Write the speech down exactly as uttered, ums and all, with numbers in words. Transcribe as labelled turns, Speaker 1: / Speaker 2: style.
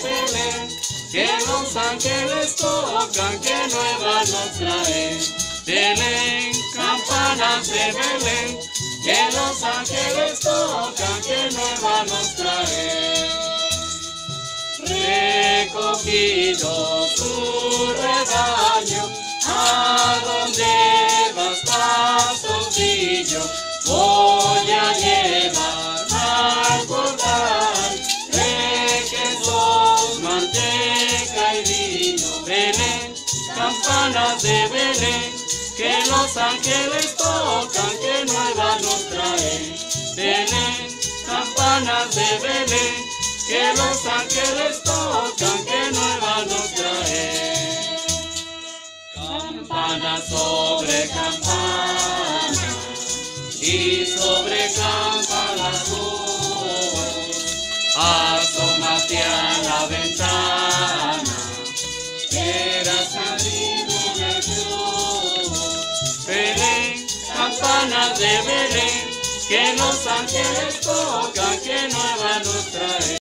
Speaker 1: Belén, que los ángeles tocan, que nueva nos trae. Belén, campanas de Belén, que los ángeles tocan, que nueva nos trae. Recogido tu rebaño, a donde vas pastorcillo, voy a llevar al corral de quesos, manteca y vino. Belén, campanas de Belén, que los ángeles tocan, que nueva nos trae. Belén, campanas de Belén, que los ángeles tocan, que nueva nos trae. Campana sobre campana y sobre campana voz, asómate a la ventana, verás abrir una cruz. Belén, campana de Belén, que los ángeles tocan, que nueva nos trae.